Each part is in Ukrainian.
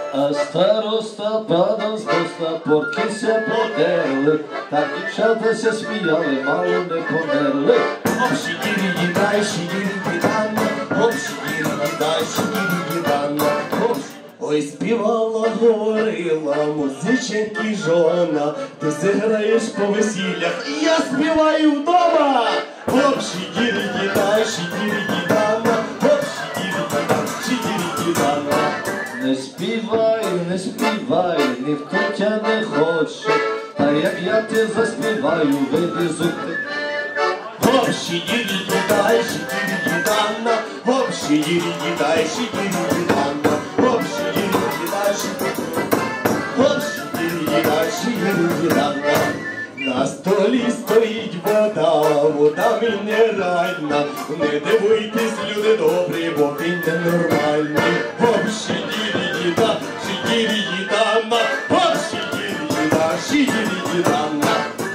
А староста падав з поста, порткися подерли, так дівчатася сміяли, мало не померли. Оп, шігірі-ді-дай, шігірі-ді-дана, оп, шігірі-ді-дай, шігірі-ді-дана, оп. Ой, співала, говорила, музиченьки жона, ти зіграєш по весіллях, і я співаю вдома. Оп, шігірі-ді-дай, шігірі-ді-дана, оп, шігірі-ді-дай, шігірі-ді-дана. Не співай, не співай, ніхто тя не хоче, та як я те заспіваю, вилізу ти. Оп, шігірі-ді-дай, шігірі-ді-дана, оп, шігірі-ді-дай, шігірі-ді-дана, оп, шігірі-ді-дай, шігірі-ді-дана. На столі стоїть вода, вода мінеральна, не дивуйтесь, люди добрі, бо він ненормальний. Оп, шігірі-ді-да, шігірі-ді-дана, оп, шігірі-ді-да, шігірі-ді-дана.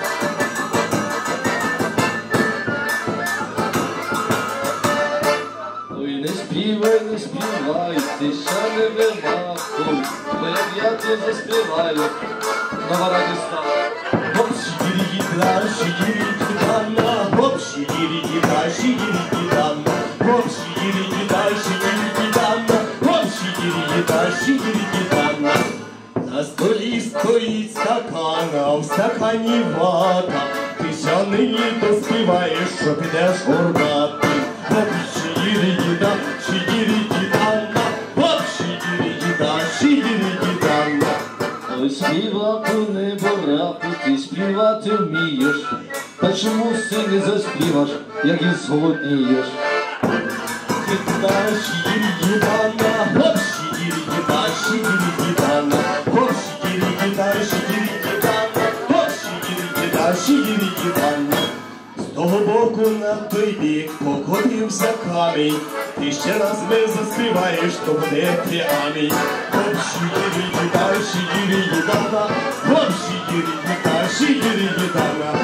Ой, не співай, не співай, ти ще не вимахуй, бо як я то заспіваю, нова радість стала. Оп, шігірі-ді-да, шігірі-ді-дана, оп, шігірі-ді-да, шігірі-ді-дана, оп, шігірі-ді-да, шігірі-ді-дана, оп, шігірі-ді-да, шігірі-ді-дана. На столі стоїть стакан, а в стакані вата, ти ще нині доспіваєш, що підеш горбати. Оп, шігірі-ді-да, шігірі-ді-дана, оп, шігірі-ді-да, шігірі-ді-дана. Ой, співаку не борати, ти співати вмієш, та чомусь ти не заспіваш, як і зголоднієш. Ді-да, шігірі-ді-дана, оп, шігірі-ді-да, шігірі-ді-дана, оп, шігірі-ді-да, шігірі-ді-дана, оп, шігірі-ді-да, шігірі-ді-дана. З того боку на той бік покотився камінь, ти ще раз ми заспіваєш, то буде прямий. Оп, шігірі-ді-да, шігірі-ді-дана, оп, шігірі-ді-да, шігірі-ді-дана.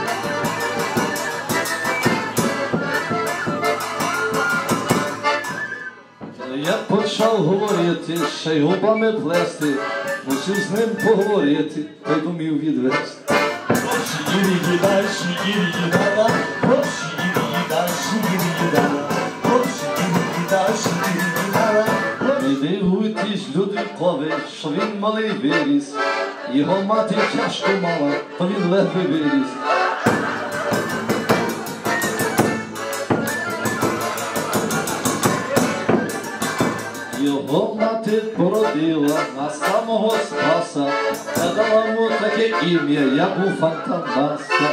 Я почав говорити, ще й губами плести, мусив з ним поговорити, той думів відвести. Оп, шігірі-ді-да, шігірі-ді-дана, оп, шігірі-ді-да, шігірі-ді-дана, оп, шігірі-ді-да, шігірі-ді-дана. Не дивуйтесь, люди кови, що він малий виріс, його мати тяжко мала, то він ледве виріс. Його мати породила на самого Спаса, та дала йому таке ім'я, як у Фантомаса.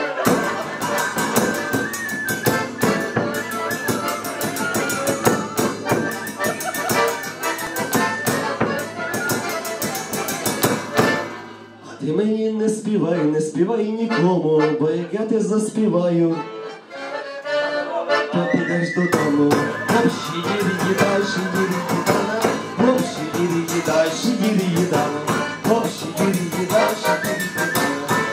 А ти мені не співай, не співай нікому, бо як я те заспіваю, то підеш додому. Оп, шігірі-ді-да, шігірі-ді-дана, оп, шігірі-ді-да, шігірі-ді-дана, оп, шігірі-ді-да, шігірі-ді-дана.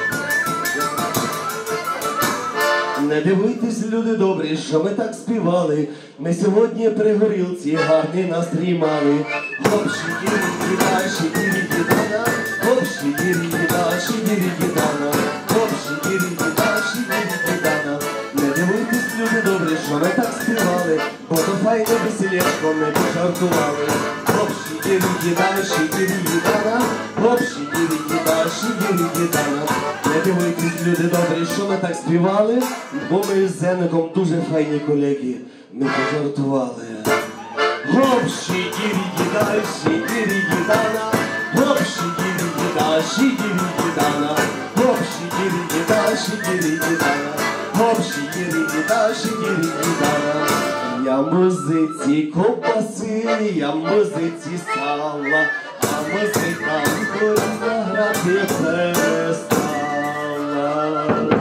Не дивуйтесь, люди добрі, що ми так співали, ми сьогодні при горілці гарний настрій мали. Оп, шігірі-ді-да, шігірі-ді-дана, оп, шігірі-ді-да, шігірі-ді-дана, оп, шігірі-ді-да, шігірі-ді-дана. Не дивуйтесь, люди добрі, що ми так співали, бо то файне весілечко ми пожартували. Оп, шігірі-ді-да, шігірі-ді-дана, оп, шігірі-ді-да, шігірі-ді-дана. Не дивуйтесь, люди добрі, що ми так співали, бо ми з Зеником дуже файні колеги, ми пожартували. Оп, шігірі-ді-да, шігірі-ді-дана, оп, шігірі-ді-да, шігірі-ді-дана, оп, шігірі-ді-да, шігірі-ді-дана, оп, шігірі-ді-да, шігірі-ді-дана. Я в музиці ковбаси, я в музиці сала, а музиканту грати перестала.